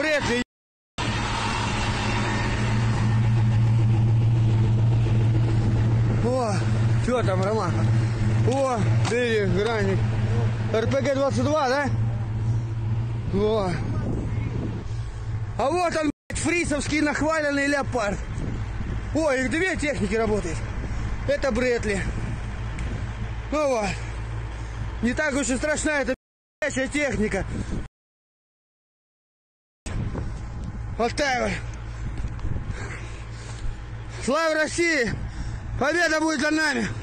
Брэдли. О, что там, Роман? О, ты граник. РПГ-22, да? О. А вот он, блядь, фрисовский нахваленный леопард. Ой, их две техники работают. Это Брэдли. Ну вот. Не так уж и страшна эта блядь, техника. Вот так вот. Слава России! Победа будет за нами!